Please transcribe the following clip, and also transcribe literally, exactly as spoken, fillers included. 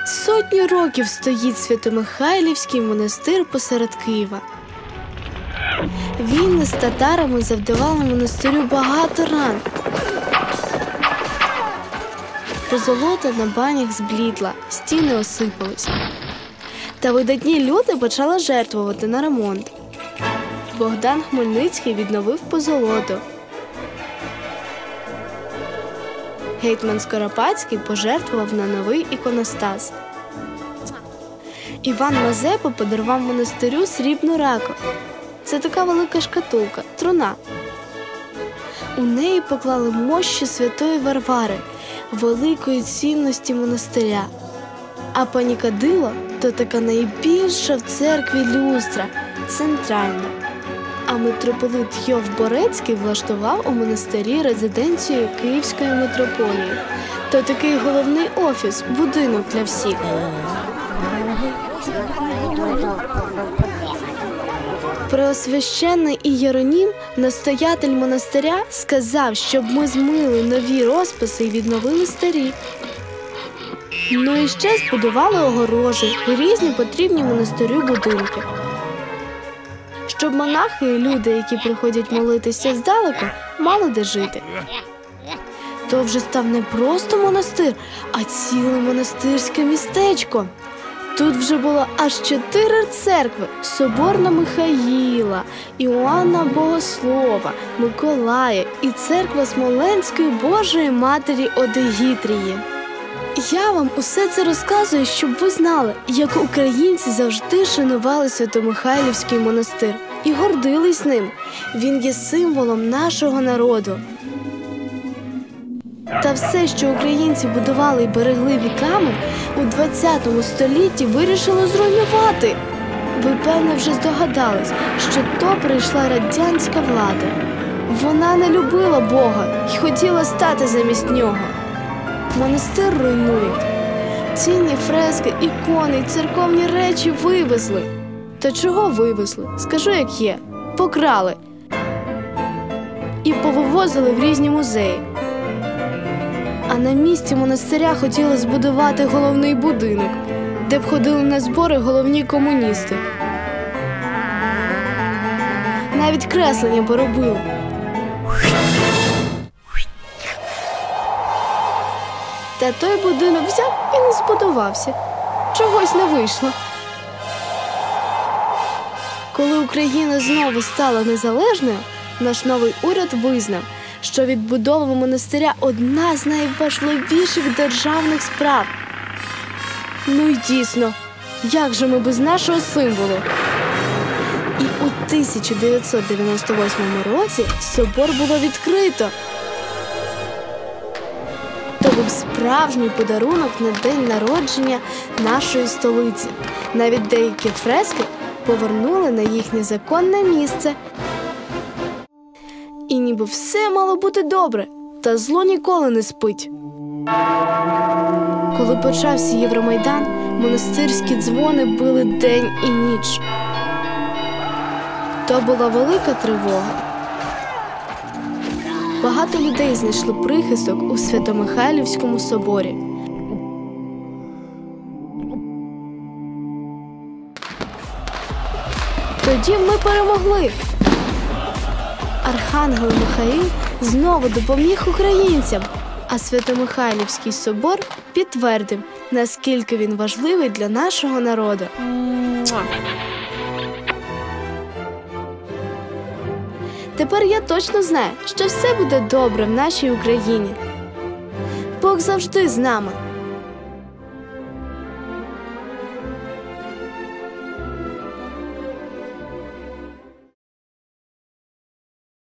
Сотні років стоїть Свято-Михайлівський монастир посеред Києва. Війни з татарами завдавали монастирю багато ран. Позолота на банях зблідла, стіни осипались. Та видатні люди почали жертвувати на ремонт. Богдан Хмельницький відновив позолоту. Гетьман Скоропадський пожертвував на новий іконостас. Іван Мазепа подарував монастирю срібну раку. Це така велика шкатулка, труна. У неї поклали мощі святої Варвари, великої цінності монастиря. А панікадило – то така найбільша в церкві люстра, центральна. А митрополит Йов Борецький влаштував у монастирі резиденцію Київської митрополії. То такий головний офіс, будинок для всіх. Преосвященний Ієронім, настоятель монастиря, сказав, щоб ми змили нові розписи і відновили старі. Ну і ще збудували огорожі і різні потрібні монастирю будинки. Щоб монахи і люди, які приходять молитися здалеку, мали де жити. То вже став не просто монастир, а ціле монастирське містечко. Тут вже було аж чотири церкви – Соборна Михаїла, Іоанна Богослова, Миколая і церква Смоленської Божої Матері Одегітрії. Я вам усе це розказую, щоб ви знали, як українці завжди шанували Свято-Михайлівський монастир і гордились ним. Він є символом нашого народу. Та все, що українці будували і берегли віками, у двадцятому столітті вирішили зруйнувати. Ви, певно, вже здогадались, що то прийшла радянська влада. Вона не любила Бога і хотіла стати замість нього. Монастир руйнують. Цінні фрески, ікони, церковні речі вивезли. Та чого вивезли? Скажу, як є. Покрали. І повивозили в різні музеї. А на місці монастиря хотіли збудувати головний будинок, де б ходили на збори головні комуністи. Навіть креслення поробили. Та той будинок взяв і не збудувався. Чогось не вийшло. Коли Україна знову стала незалежною, наш новий уряд визнав, що відбудова монастиря – одна з найважливіших державних справ. Ну й дійсно, як же ми без нашого символу? І у тисяча дев'ятсот дев'яносто восьмому році собор було відкрито. То був справжній подарунок на день народження нашої столиці. Навіть деякі фрески повернули на їхнє законне місце. І ніби все мало бути добре, та зло ніколи не спить. Коли почався Євромайдан, монастирські дзвони били день і ніч. То була велика тривога. Багато людей знайшли прихисток у Свято-Михайлівському соборі. Тоді ми перемогли. Архангел Михаїл знову допоміг українцям, а Свято-Михайлівський собор підтвердив, наскільки він важливий для нашого народу. Тепер я точно знаю, що все буде добре в нашій Україні. Бог завжди з нами.